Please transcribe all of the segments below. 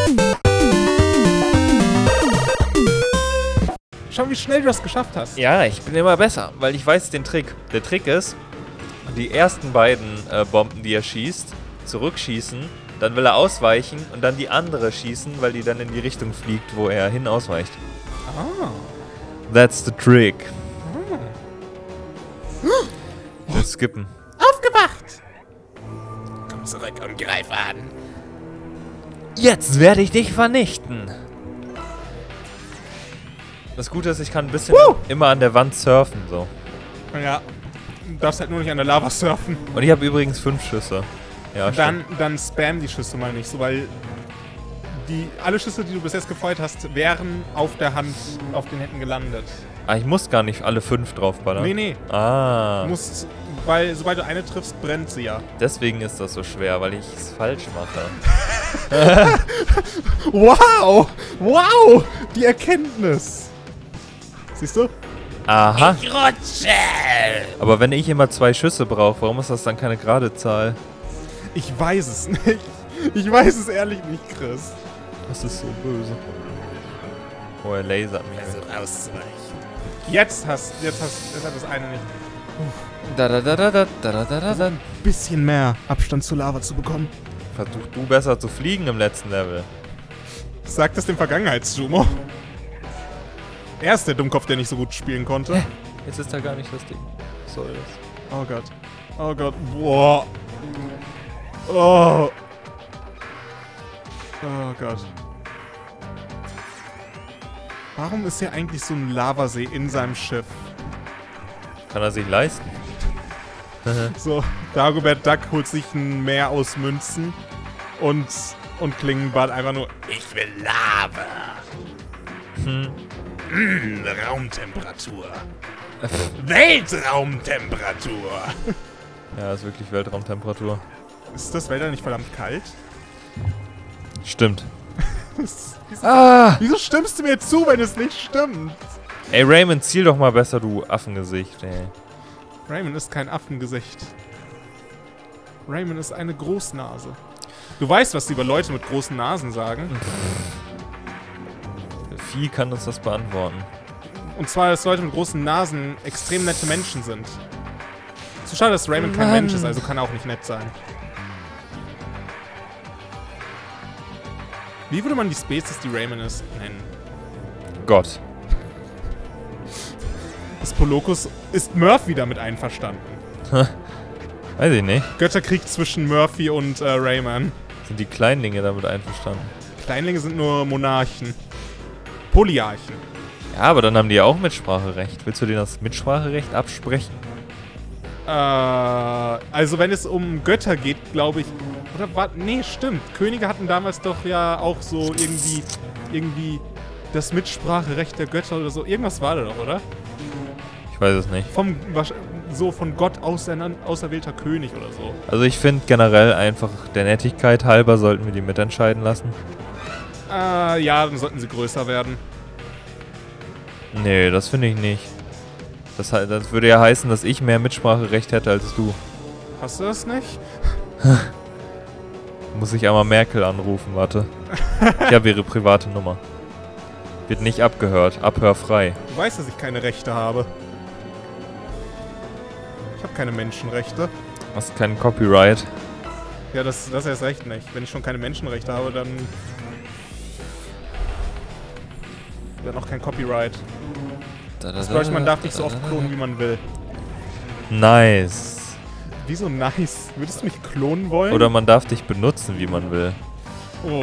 Schau, wie schnell du das geschafft hast. Ja, ich bin immer besser, weil ich weiß den Trick. Der Trick ist, die ersten beiden Bomben, die er schießt, zurückschießen, dann will er ausweichen und dann die andere schießen, weil die dann in die Richtung fliegt, wo er hin ausweicht. Ah. That's the trick. Wir skippen. Aufgewacht! Komm zurück und greif an. Jetzt werde ich dich vernichten. Das Gute ist, ich kann ein bisschen immer an der Wand surfen, so. Ja, du darfst halt nur nicht an der Lava surfen. Und ich habe übrigens 5 Schüsse. Ja, Dann spam die Schüsse mal nicht, so, weil alle Schüsse, die du bis jetzt gefeuert hast, wären auf der Hand, auf den Händen gelandet. Ah, ich muss gar nicht alle 5 draufballern. Nee. Ah. Du musst, weil sobald du eine triffst, brennt sie ja. Deswegen ist das so schwer, weil ich es falsch mache. Wow! Wow! Die Erkenntnis! Siehst du? Aha. Ich rutsche! Aber wenn ich immer 2 Schüsse brauche, warum ist das dann keine gerade Zahl? Ich weiß es nicht. Ich weiß es ehrlich nicht, Chris. Das ist so böse. Oh, er lasert mich. Also auszuweichen. Jetzt hat das eine nicht. Ein bisschen mehr Abstand zur Lava zu bekommen. Versuch du besser zu fliegen im letzten Level. Sagt das dem Vergangenheitssumo? Er ist der Dummkopf, der nicht so gut spielen konnte. Jetzt ist da gar nicht das Ding. Was soll das? Oh Gott. Oh Gott. Boah. Oh. Oh Gott. Warum ist hier eigentlich so ein Lavasee in seinem Schiff? Kann er sich leisten? So, Dagobert Duck holt sich ein Meer aus Münzen und Klingenbart einfach nur: Ich will Lava. Raumtemperatur. Weltraumtemperatur. Ja, ist wirklich Weltraumtemperatur. Ist das Weltall nicht verdammt kalt? Stimmt. Wieso stimmst du mir zu, wenn es nicht stimmt? Ey, Raymond, ziel doch mal besser, du Affengesicht, ey. Raymond ist kein Affengesicht. Raymond ist eine Großnase. Du weißt, was die über Leute mit großen Nasen sagen. Vieh kann uns das beantworten. Und zwar, dass Leute mit großen Nasen extrem nette Menschen sind. So schade, dass Raymond kein Mensch ist, also kann er auch nicht nett sein. Wie würde man die Spezies, die Raymond ist, nennen? Gott. Das Polokus ist Murphy damit einverstanden. Weiß ich nicht. Götterkrieg zwischen Murphy und Rayman. Sind die Kleinlinge damit einverstanden? Kleinlinge sind nur Monarchen. Polyarchen. Ja, aber dann haben die ja auch Mitspracherecht. Willst du denen das Mitspracherecht absprechen? Also wenn es um Götter geht, glaube ich... Oder was? Nee, stimmt. Könige hatten damals doch ja auch so irgendwie das Mitspracherecht der Götter oder so. Irgendwas war da doch, oder? Ich weiß es nicht. Von Gott auserwählter König oder so. Also ich finde generell einfach der Nettigkeit halber sollten wir die mitentscheiden lassen. Ja, dann sollten sie größer werden. Nee, das finde ich nicht. Das würde ja heißen, dass ich mehr Mitspracherecht hätte als du. Hast du das nicht? Muss ich einmal Merkel anrufen, warte. Ich habe ihre private Nummer. Wird nicht abgehört, abhörfrei. Du weißt, dass ich keine Rechte habe. Ich habe keine Menschenrechte. Hast keinen Copyright. Ja, das erst recht nicht. Wenn ich schon keine Menschenrechte habe, dann noch kein Copyright. Das bedeutet, man darf nicht so oft klonen, wie man will. Nice. Wieso nice? Würdest du mich klonen wollen? Oder man darf dich benutzen, wie man will. Oh.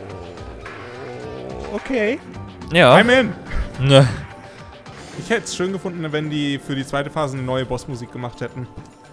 Okay. Ja. I'm in. Ne. Ich hätte es schön gefunden, wenn die für die zweite Phase eine neue Bossmusik gemacht hätten.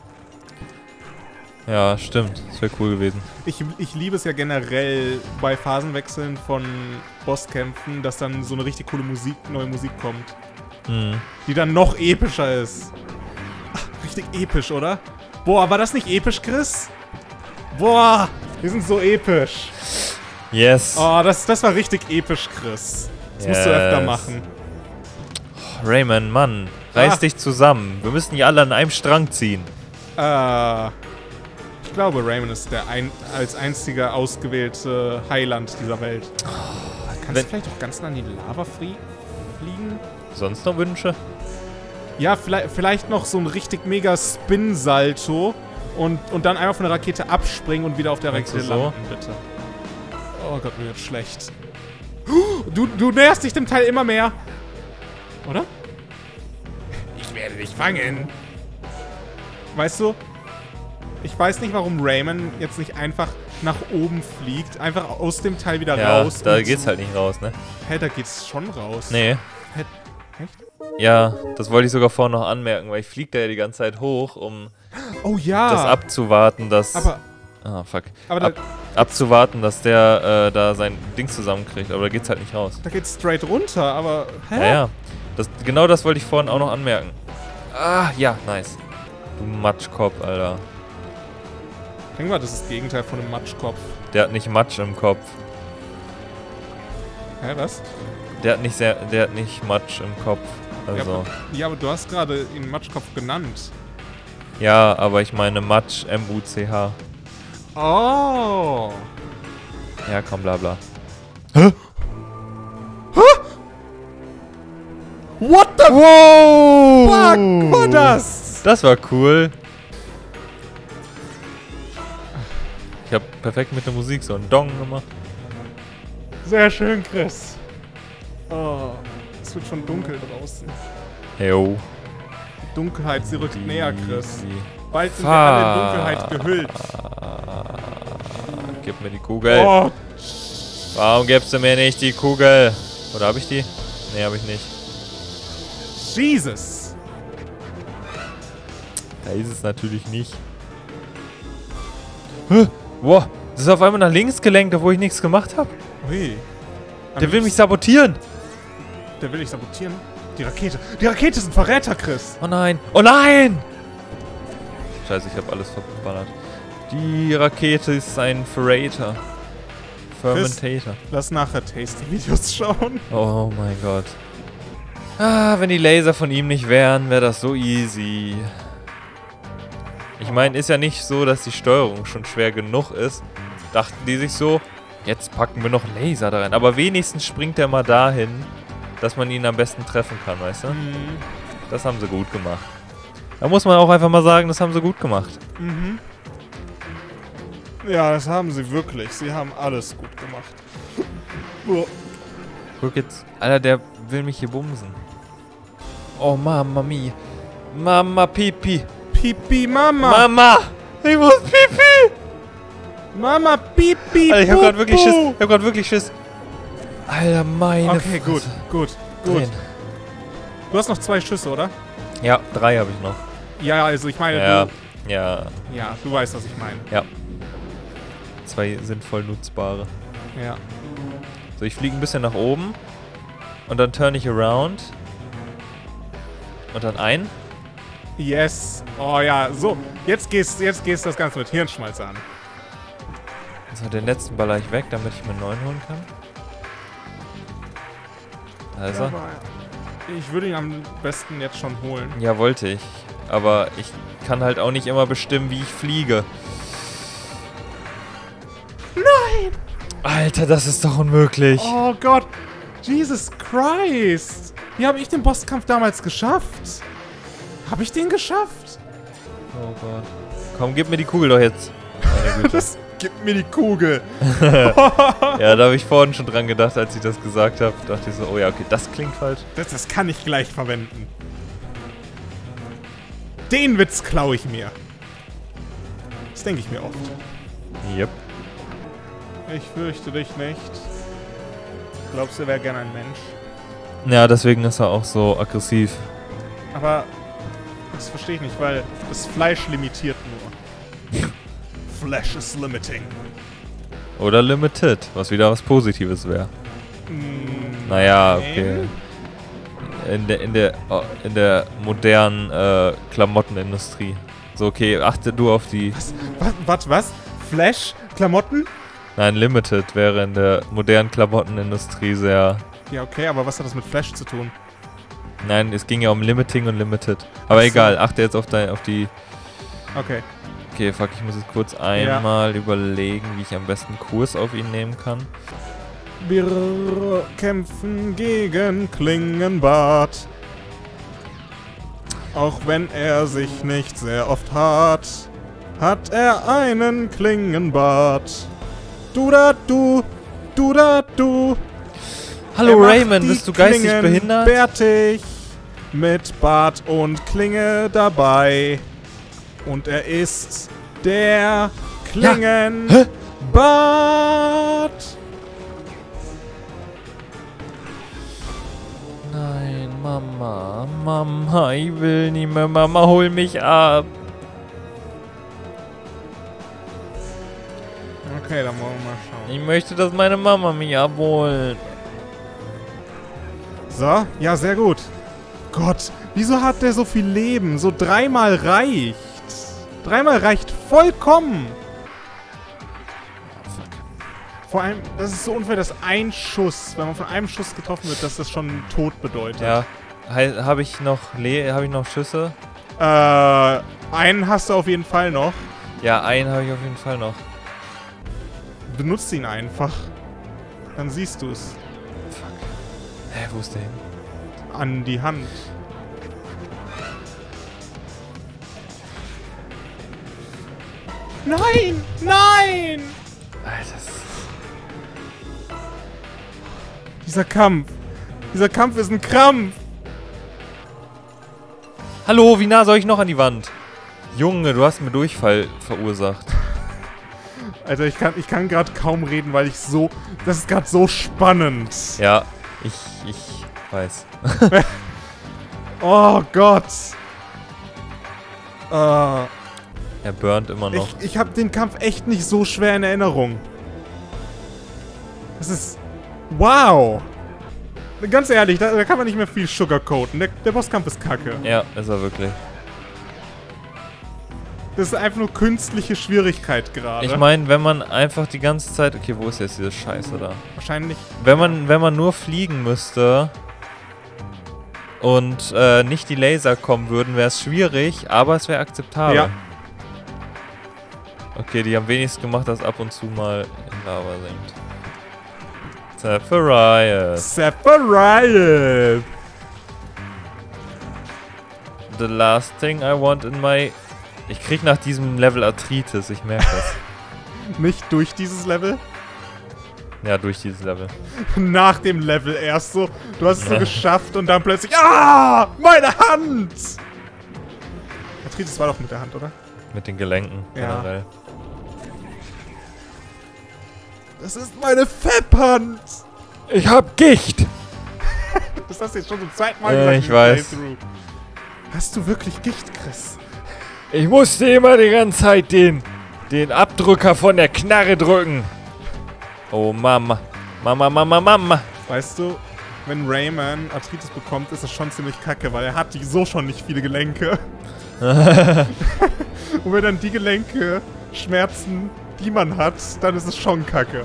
Ja, stimmt. Das wäre cool gewesen. Ich liebe es ja generell bei Phasenwechseln von Bosskämpfen, dass dann so eine richtig coole neue Musik kommt. Die dann noch epischer ist. Ach, richtig episch, oder? Boah, war das nicht episch, Chris? Boah, wir sind so episch. Yes. Oh, das war richtig episch, Chris. Das musst du öfter machen. Oh, Rayman, Mann. Reiß dich zusammen. Wir müssen hier alle an einem Strang ziehen. Ich glaube, Raymond ist der als einziger ausgewählte Heiland dieser Welt. Kannst du vielleicht auch ganz nah an die Lava fliegen? Sonst noch Wünsche? Ja, vielleicht noch so ein richtig mega Spin-Salto und dann einfach von der Rakete abspringen und wieder auf der Rakete landen, bitte. Oh Gott, mir wird schlecht. Du näherst dich dem Teil immer mehr. Oder? Ich werde dich fangen. Weißt du, ich weiß nicht, warum Rayman jetzt nicht einfach nach oben fliegt. Einfach aus dem Teil wieder raus. Ja, da geht's halt nicht raus, ne? Hä, da geht's schon raus. Nee. Hä, echt? Ja, das wollte ich sogar vorhin noch anmerken, weil ich fliege da ja die ganze Zeit hoch, um das abzuwarten, dass... Aber... Ah, fuck. Aber abzuwarten, dass der da sein Ding zusammenkriegt, aber da geht's halt nicht raus. Da geht's straight runter, aber... Hä? Ja. Genau das wollte ich vorhin auch noch anmerken. Ah, ja, nice. Du Matschkopf, Alter. Denk mal, das ist das Gegenteil von einem Matschkopf. Der hat nicht Matsch im Kopf. Hä, was? Der hat nicht Matsch im Kopf. Also. Ja, aber du hast gerade ihn Matschkopf genannt. Ja, aber ich meine Matsch, M-U-C-H. Oh. Ja, komm, bla bla. Hä? Hä? What the fuck war das? Das war cool. Ich hab perfekt mit der Musik so einen Dong gemacht. Sehr schön, Chris. Oh, es wird schon dunkel draußen. Jo. Die Dunkelheit, sie rückt näher, Chris. Bald sind wir alle in Dunkelheit gehüllt. Gib mir die Kugel. Oh. Warum gibst du mir nicht die Kugel? Oder hab ich die? Nee, hab ich nicht. Jesus. Da ist es natürlich nicht. Wow, das ist auf einmal nach links gelenkt, obwohl ich nichts gemacht habe. Ui. Der will mich sabotieren. Der will dich sabotieren? Die Rakete. Die Rakete ist ein Verräter, Chris. Oh nein. Oh nein! Scheiße, ich habe alles verballert. Die Rakete ist ein Ferrator. Fermentator. Lass nachher Tasty-Videos schauen. Oh mein Gott. Ah, wenn die Laser von ihm nicht wären, wäre das so easy. Ich meine, ist ja nicht so, dass die Steuerung schon schwer genug ist. Dachten die sich so, jetzt packen wir noch Laser da rein. Aber wenigstens springt er mal dahin, dass man ihn am besten treffen kann, weißt du? Mhm. Das haben sie gut gemacht. Da muss man auch einfach mal sagen, das haben sie gut gemacht. Mhm. Ja, das haben sie wirklich. Sie haben alles gut gemacht. Guck jetzt, Alter, der will mich hier bumsen. Oh, Mama mia. Mama Pipi. Pipi, Mama. Mama! Ich muss Pipi! Mama, Pipi, Alter, ich hab grad wirklich Schiss. Ich hab grad wirklich Schiss. Alter, meine Okay, gut, Fresse. gut. Du hast noch 2 Schüsse, oder? Ja, 3 habe ich noch. Ja, also ich meine, Ja, du... ja. Ja, du weißt, was ich meine. Ja. 2 sinnvoll nutzbare. Ja. So, ich fliege ein bisschen nach oben. Und dann turn ich around. Und dann ein. Yes. Oh ja, so. Jetzt gehst das Ganze mit Hirnschmalz an. So, den letzten baller ich weg, damit ich mir einen neuen holen kann. Also. Ja, aber ich würde ihn am besten jetzt schon holen. Ja, wollte ich. Aber ich kann halt auch nicht immer bestimmen, wie ich fliege. Nein! Alter, das ist doch unmöglich. Oh Gott. Jesus Christ. Wie habe ich den Bosskampf damals geschafft? Habe ich den geschafft? Oh Gott. Komm, gib mir die Kugel doch jetzt. Meine Güte. Gib mir die Kugel. Ja, da habe ich vorhin schon dran gedacht, als ich das gesagt habe. Dachte ich so, oh ja, okay, das klingt falsch. Das kann ich gleich verwenden. Den Witz klaue ich mir. Das denke ich mir oft. Yep. Ich fürchte dich nicht. Glaubst du, wäre gern ein Mensch? Ja, deswegen ist er auch so aggressiv. Aber das verstehe ich nicht, weil das Fleisch limitiert nur. Flesh is limiting. Oder limited, was wieder was Positives wäre. Naja, okay. In der modernen Klamottenindustrie. So, okay, achte du auf die... Was? Flash? Klamotten? Nein, limited wäre in der modernen Klamottenindustrie sehr... Ja, okay, aber was hat das mit Flash zu tun? Nein, es ging ja um Limiting und Limited. Aber egal, achte jetzt auf die... Okay. Okay, fuck, ich muss jetzt kurz einmal überlegen, wie ich am besten Kurs auf ihn nehmen kann. Wir kämpfen gegen Klingenbart. Auch wenn er sich nicht sehr oft hat, hat er einen Klingenbart. Du da du, du da du. Hallo Raymond, bist du geistig behindert? Bärtig, mit Bart und Klinge dabei. Und er ist der Klingenbart. Nein, Mama, Mama, ich will nicht mehr. Mama, hol mich ab. Okay, dann wollen wir mal schauen. Ich möchte, dass meine Mama mich abholt. So, ja, sehr gut. Gott, wieso hat der so viel Leben? So 3-mal reicht. 3-mal reicht vollkommen. Vor allem, das ist so unfair, dass ein Schuss, wenn man von einem Schuss getroffen wird, dass das schon Tod bedeutet. Ja. Habe ich noch Schüsse? Einen hast du auf jeden Fall noch. Ja, einen habe ich auf jeden Fall noch. Benutzt ihn einfach. Dann siehst du es. Fuck. Hä, wo ist der hin? An die Hand. Nein! Nein! Alter. Dieser Kampf. Dieser Kampf ist ein Krampf. Hallo, wie nah soll ich noch an die Wand? Junge, du hast mir Durchfall verursacht. Alter, ich kann gerade kaum reden, weil ich so... Das ist gerade so spannend. Ja, ich weiß. Oh Gott. Er burnt immer noch. Ich habe den Kampf echt nicht so schwer in Erinnerung. Das ist... Wow. Ganz ehrlich, da kann man nicht mehr viel sugarcoaten. Der Bosskampf ist kacke. Ja, ist er wirklich. Das ist einfach nur künstliche Schwierigkeit gerade. Ich meine, wenn man einfach die ganze Zeit... Okay, wo ist jetzt diese Scheiße da? Wahrscheinlich... Wenn man nur fliegen müsste und nicht die Laser kommen würden, wäre es schwierig, aber es wäre akzeptabel. Ja. Okay, die haben wenigstens gemacht, dass ab und zu mal in Lava sinkt. Sephiroth. Sephiroth. The last thing I want in my... Ich krieg nach diesem Level Arthritis, ich merke das. Nicht durch dieses Level? Ja, durch dieses Level. Nach dem Level erst so. Du hast es so geschafft und dann plötzlich... Ah! Meine Hand! Arthritis war doch mit der Hand, oder? Mit den Gelenken generell. Das ist meine Fab-Hand! Ich hab Gicht! Das hast du jetzt schon zum zweiten Mal gesagt. Ich weiß. Hast du wirklich Gicht, Chris? Ich musste immer die ganze Zeit den Abdrücker von der Knarre drücken. Oh Mama. Mama, Mama, Mama. Weißt du, wenn Rayman Arthritis bekommt, ist das schon ziemlich kacke, weil er hat so schon nicht viele Gelenke. Und wenn dann die Gelenke schmerzen, die man hat, dann ist es schon kacke.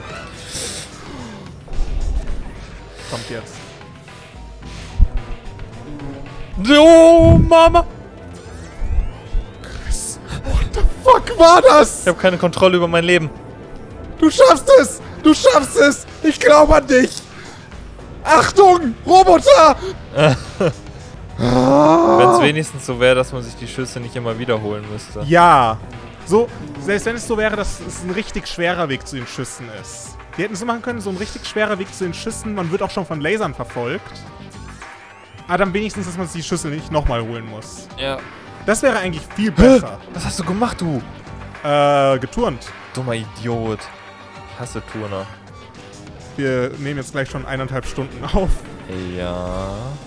Kommt jetzt. So, Mama. Chris, what the fuck war das? Ich habe keine Kontrolle über mein Leben. Du schaffst es! Du schaffst es! Ich glaube an dich! Achtung! Roboter! Wenn es wenigstens so wäre, dass man sich die Schüsse nicht immer wiederholen müsste. Ja. So, selbst wenn es so wäre, dass es ein richtig schwerer Weg zu den Schüssen ist. Die hätten es so machen können, so ein richtig schwerer Weg zu den Schüssen. Man wird auch schon von Lasern verfolgt. Aber dann wenigstens, dass man sich die Schüsse nicht nochmal holen muss. Ja. Das wäre eigentlich viel besser. Was hast du gemacht, du? Geturnt. Dummer Idiot. Ich hasse Turner. Wir nehmen jetzt gleich schon 1,5 Stunden auf. Ja.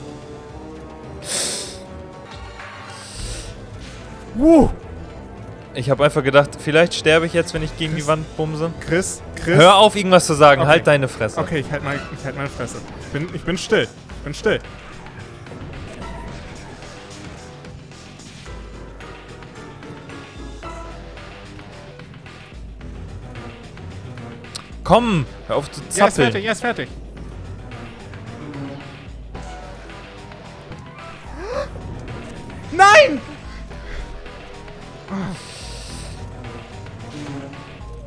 Ich habe einfach gedacht, vielleicht sterbe ich jetzt, wenn ich gegen die Wand bumse. Chris. Hör auf, irgendwas zu sagen. Okay. Halt deine Fresse. Okay, ich halt meine Fresse. Ich bin still. Ich bin still. Komm, hör auf zu zappeln. Er ist fertig. Nein!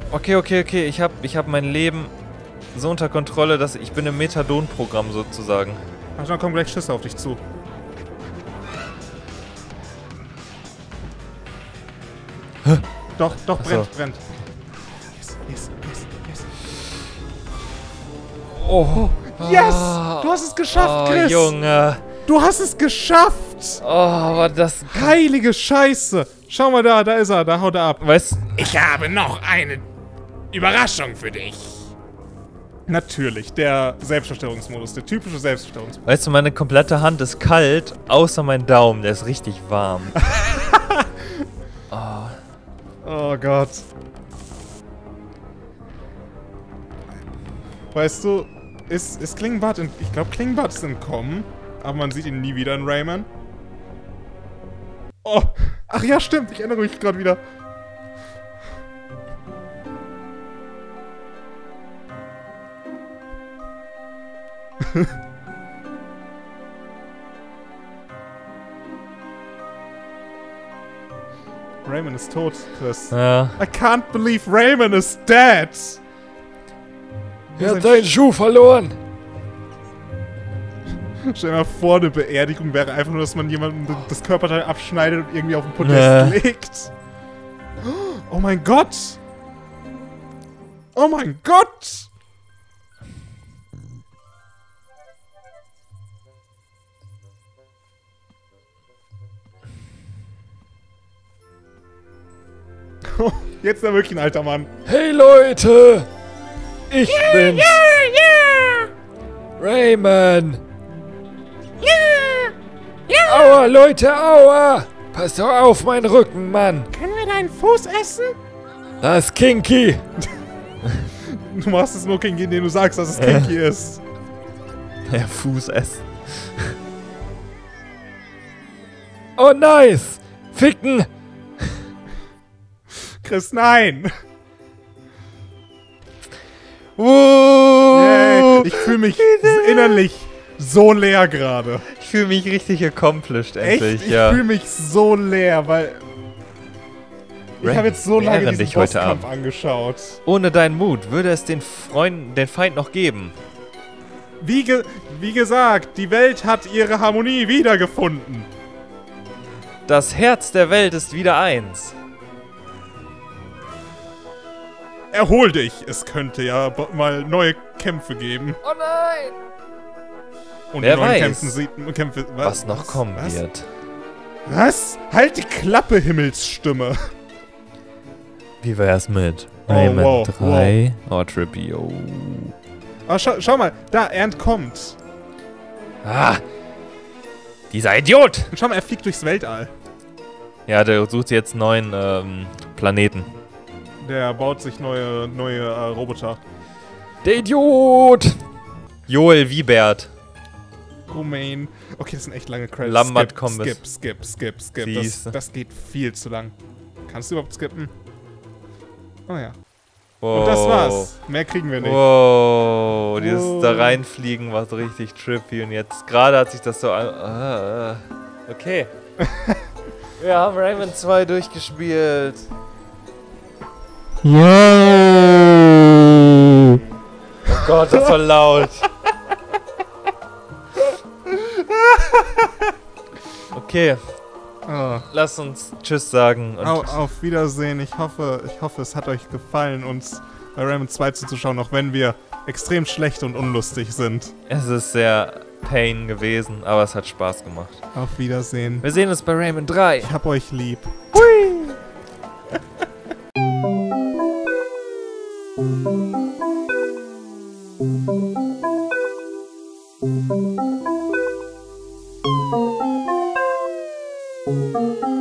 Okay. Ich hab mein Leben so unter Kontrolle, dass ich bin im Methadon-Programm sozusagen. Ach, dann kommen gleich Schüsse auf dich zu. Hä? Doch, Achso. brennt. Yes. Oh. Yes! Du hast es geschafft, Chris! Junge. Du hast es geschafft! Oh, war das... Heilige Scheiße! Schau mal da ist er, da haut er ab. Weißt du... Ich habe noch eine Überraschung für dich. Natürlich, der Selbstzerstörungsmodus, der typische Selbstzerstörungsmodus. Weißt du, meine komplette Hand ist kalt, außer mein Daumen, der ist richtig warm. Oh Gott. Weißt du, ist Klingenbart ich glaube, Klingenbart ist entkommen, aber man sieht ihn nie wieder in Rayman. Oh, ach ja, stimmt, ich erinnere mich gerade wieder. Rayman ist tot, Chris. Ja. I can't believe Rayman is dead! Er hat seinen Schuh verloren. Stell dir mal vor, eine Beerdigung wäre einfach nur, dass man jemandem das Körperteil abschneidet und irgendwie auf den Podest legt. Oh mein Gott! Oh mein Gott! Jetzt ist er wirklich ein alter Mann. Hey Leute! Ich bin's! Rayman! Aua, Leute, aua! Pass doch auf meinen Rücken, Mann! Können wir deinen Fuß essen? Das ist Kinky! Du machst es nur Kinky, indem du sagst, dass es Kinky ist. Der Fuß essen. Oh, nice! Ficken! Chris, nein! Yay. Ich fühle mich innerlich so leer gerade. Ich fühle mich richtig accomplished endlich, Echt? Ich ja. fühle mich so leer, weil... Ich habe jetzt so lange diesen dich heute Bosskampf Abend. angeschaut. Ohne deinen Mut würde es den Feind noch geben. Wie gesagt, die Welt hat ihre Harmonie wiedergefunden. Das Herz der Welt ist wieder eins. Erhol dich. Es könnte ja mal neue Kämpfe geben. Oh nein! Und Wer in neuen weiß, Kämpfe, was noch kommen was? wird. Was? Halt die Klappe, Himmelsstimme. Wie wär's mit Oh, Rayman wow, 3? Oh, Trippy, oh. Oh, schau mal, da, er entkommt. Ah! Dieser Idiot! Und schau mal, er fliegt durchs Weltall. Ja, der sucht jetzt neuen Planeten. Der baut sich neue Roboter. Der Idiot! Joel Wiebert. Romain. Okay, das sind echt lange Credits. Lambert Combis. Skip. Das geht viel zu lang. Kannst du überhaupt skippen? Oh ja. Wow. Und das war's. Mehr kriegen wir nicht. Wow, dieses Wow. da reinfliegen war so richtig trippy und jetzt gerade hat sich das so okay. Wir haben Rayman 2 durchgespielt. Yeah. Oh Gott, das war laut. Okay, Oh. lass uns Tschüss sagen. Und Auf Wiedersehen. Ich hoffe, es hat euch gefallen, uns bei Rayman 2 zuzuschauen, auch wenn wir extrem schlecht und unlustig sind. es ist sehr Pain gewesen, aber es hat Spaß gemacht. Auf Wiedersehen. Wir sehen uns bei Rayman 3. Ich hab euch lieb. Hui!